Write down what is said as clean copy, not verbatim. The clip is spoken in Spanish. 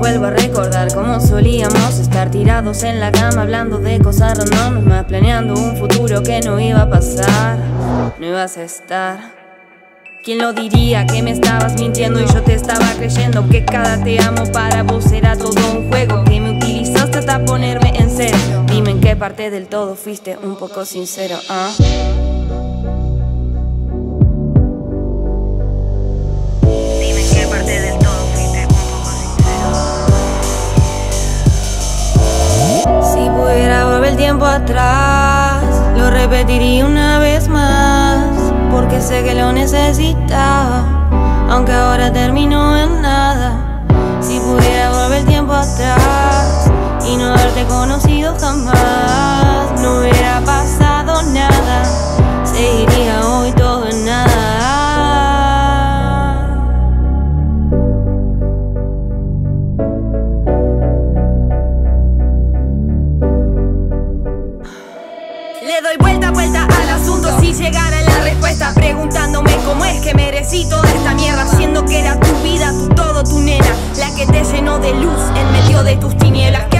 vuelvo a recordar cómo solíamos estar tirados en la cama hablando de cosas random, más planeando un futuro que no iba a pasar, no ibas a estar. ¿Quién lo diría que me estabas mintiendo y yo te estaba creyendo que cada te amo para vos era todo un juego, que me utilizaste hasta ponerme en cero? Dime en qué parte del todo fuiste un poco sincero, Dime en qué parte del todo fuiste un poco sincero. Si pudiera volver el tiempo atrás, lo repetiría una vez más, porque sé que lo necesitaba, aunque ahora terminó en nada. Si pudiera volver el tiempo atrás y no haberte conocido jamás, no hubiera pasado nada, seguiría hoy todo en nada. Le doy vuelta al asunto si llegara la respuesta, preguntándome cómo es que merecí toda esta mierda, siendo que era tu vida, tu todo, tu nena, la que te llenó de luz en medio de tus tinieblas.